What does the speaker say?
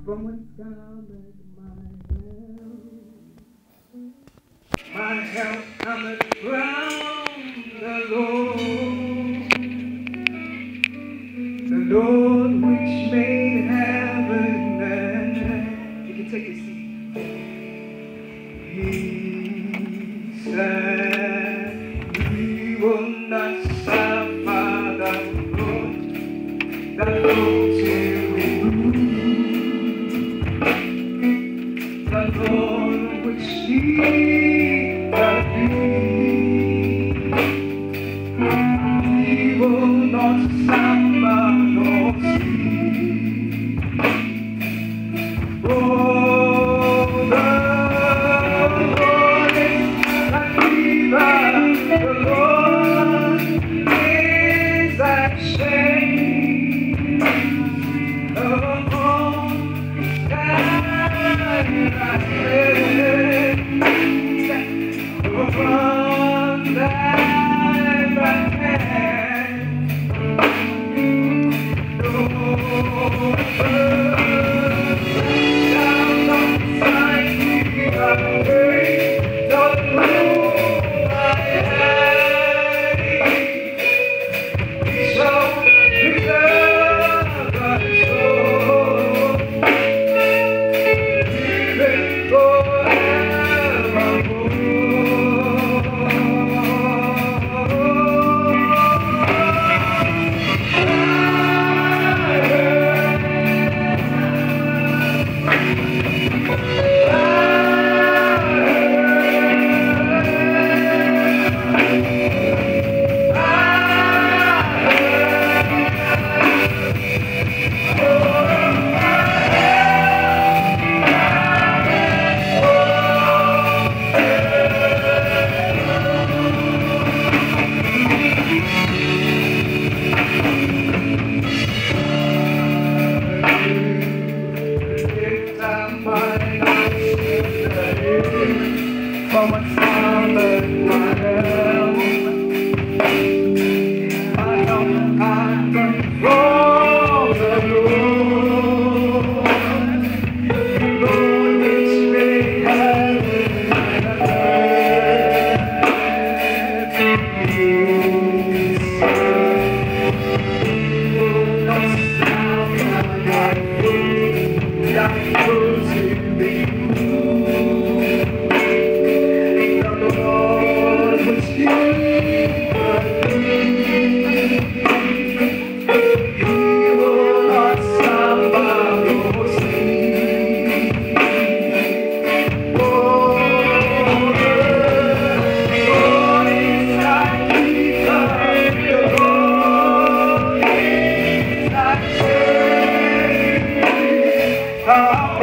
From whence cometh my help cometh from the Lord which made heaven and earth. You can take a seat. He said, He will not suffer the Lord to remove the Lord which He doth be. He will not suffer nor sleep. Oh, the Lord is thy keeper, the Lord is thy shade upon thy right hand, upon thy right hand. No bird shall not find me away, nor move my hand. He shall preserve thy soul, even forevermore. From whence cometh my help? My help cometh from the Lord which made heaven and earth. He said, He will not suffer thy foot to be moved. The Lord which He will not slumber nor sleep. Oh, the Lord is thy keeper, the Lord is thy shade.